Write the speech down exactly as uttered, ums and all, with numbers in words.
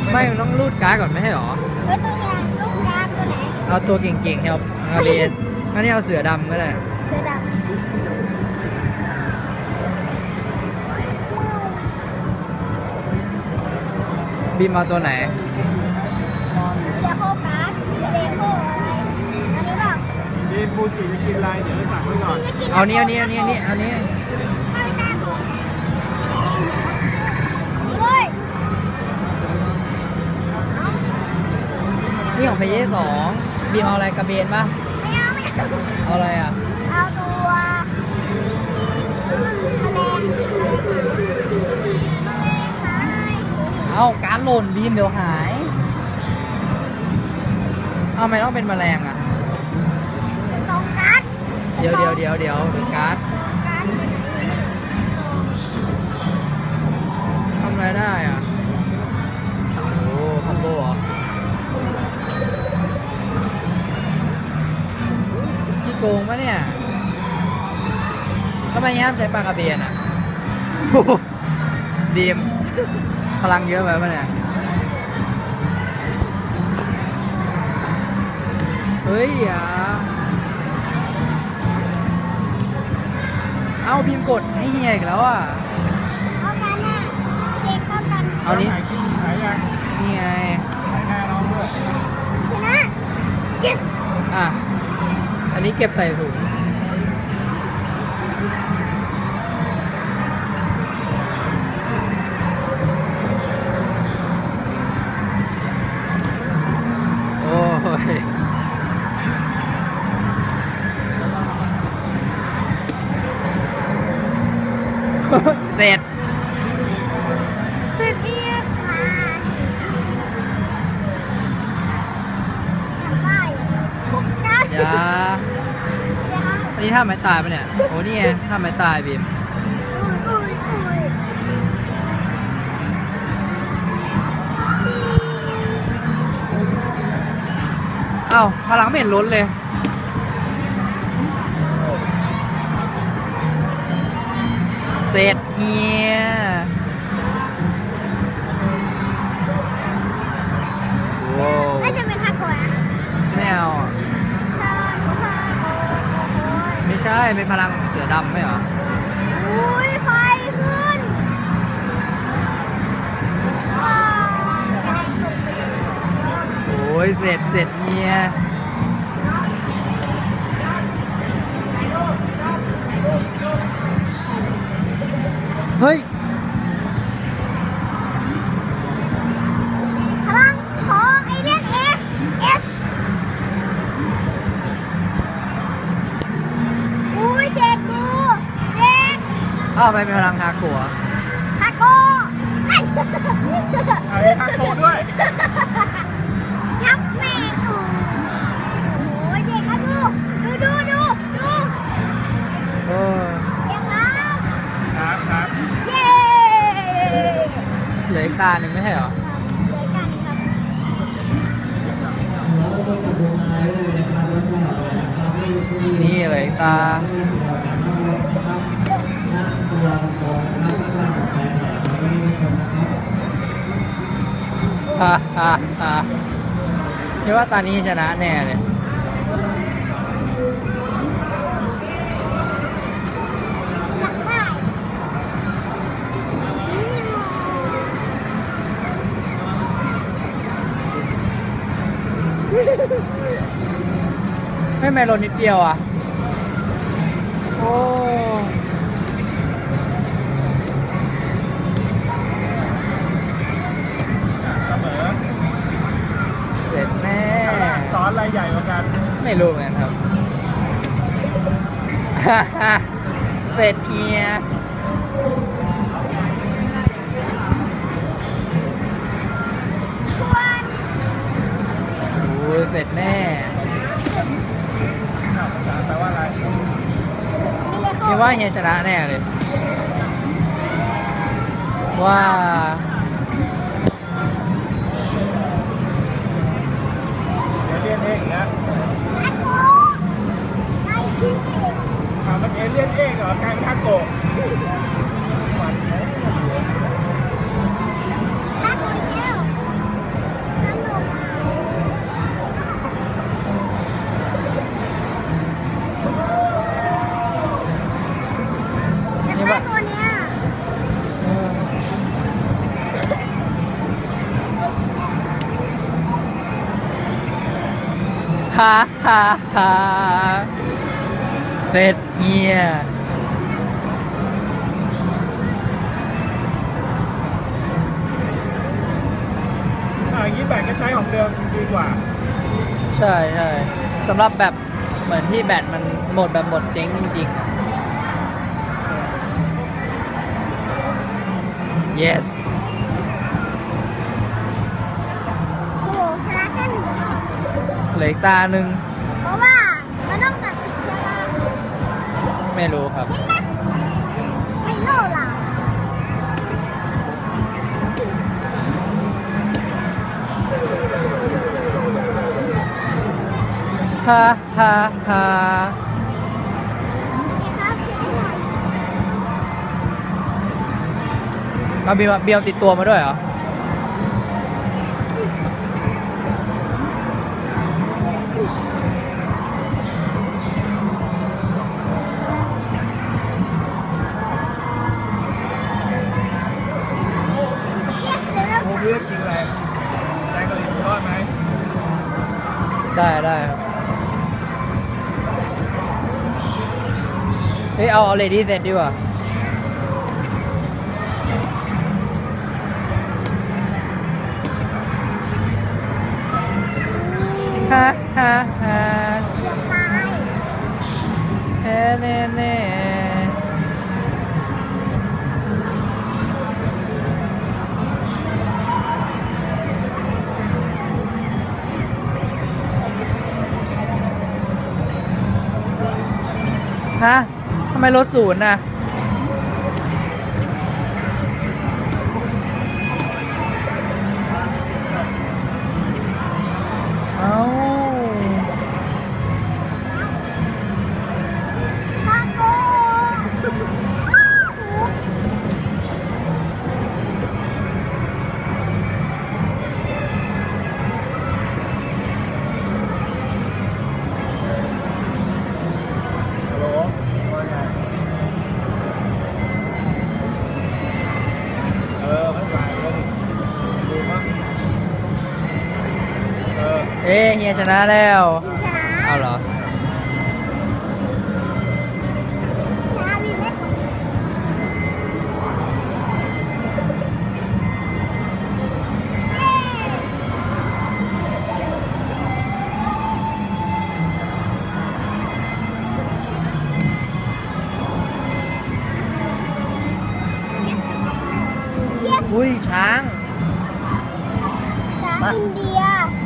ไม่ต้องรูดการ์ดก่อนไม่ใช่หรอเฮ้ยตัวนี้ลูกการ์ดตัวไหนเอาตัวเก่งๆให้เอาเอาเบนอันนี้เอาเสือดำก็ได้เสือดำบีมเอาตัวไหนเลโคการ์ดเลโคอะไรอันนี้แบบบีมบูจิจะกินอะไรเดี๋ยวสั่งไว้ก่อนเอานี้เอานี้เอานี้เอานี้เอานี้นี่ของเพย์สองบีมเอาอะไรกระเบนปะไม่เอาไม่เอาเอาอะไรอ่ะเอาตัวแมลงแมลงหายเอาการหล่นบีมเดี๋ยวหายเอาไม่ต้องเป็นแมลงอ่ะตรงการ์ดเดี๋ยวเดี๋ยวเดี๋ยวเดี๋ยวดูการ์ดทำอะไรได้อ่ะโอ้คอมโบเหรอที่โกงปะเนี่ยทำไมห้ามใช้ปลากระเบนอ่ะดีมพลังเยอะไปปะเนี่ยเฮ้ยอ่ะเอาพิมพ์กดให้เฮียอีกแล้วอ่ะเอากันน่ะเด็กเข้ากันเอานี้นี่ไงชนะ yes อ่ะอันนี้เก็บใส่ถุงโอ้ยเสร็จเสร็จเรียบร้อยทำได้ทุกการอย่าอันนี้ท่าไม้ตายปะเนี่ยโอ้นี่ไงท่าไม้ตายบีมเอ้าพลังไม่เห็นล้นเลยเสร็จเฮียโว้น่าจะเป็นทาโกะไม่เอาอ่ะไม่ใช่เป็นพลังเสือดำไม่เหรออุ้ยไฟขึ้นโอ้ยเสร็จเสร็จเฮียเฮ้ยพลังของไอเลียนเอสเอสอุ้ยเด็กกูเด็กอ้าวไปเป็นพลังฮาโกะฮาโกะไอ้ฮาโกะด้วยยับแม่กูโอ้ยเด็กครับดูดูดูดูดูเออเด็กครับครับครับเย้เหลืออีกตาหนึ่งไม่ใช่เหรอเหลือกันครับนี่เหลืออีกตาฮ่าฮ่าฮ่าคิดว่าตอนนี้ชนะแน่เลยไม่ไม่ลดนิดเดียวอ่ะโอ้เสมอเสร็จแน่ซ้อนอะไรใหญ่กว่ากันไม่รู้เหมือนกันครับเสร็จเฮียโอ้ยเสร็จแน่แปลว่าอะไรคิดว่าเฮียชนะแน่เลยว่าเรียนเองนะไอ้ที่ถามว่าเอเลี่ยนเองเหรอกลายเป็นฮาโกะฮาโกะอีกแล้วฮ่าฮ่าฮ่าเสร็จเฮียอ่าอย่างนี้แบตก็ใช้ของเดิมดีกว่าใช่ใช่สำหรับแบบเหมือนที่แบตมันหมดแบบหมดเจ๊งจริงๆอะ yes โอ้โหชนะแค่หนึ่งเหลืออีกตาหนึ่งเพราะว่ามันต้องตัดสินใช่ไหมไม่รู้ครับเห็นไหมไม่โน่ล่ะฮ่าฮ่าฮ่าโอเคครับเชิญค่ะเอาเบียร์เบียร์ติดตัวมาด้วยเหรอ yes เลเวลโมสามเลือกกินอะไรแกงกะหรี่หมูทอดไหมได้ได้ครับเฮ้ยเอาเอาเลดี้เซตดีกว่าฮ่าฮ่าฮ่าเกือบตายเฮ้เน่เน่ฮะทำไมรถศูนย์น่ะ เอ้าตาโกฮัลโหลว่าไงเออไม่ไปแล้วดิดูมั้งเออเอ๊ะเฮียชนะแล้วชนะเอาเหรอชนะวินไหมเย้ yes อุ้ยช้างช้างอินเดีย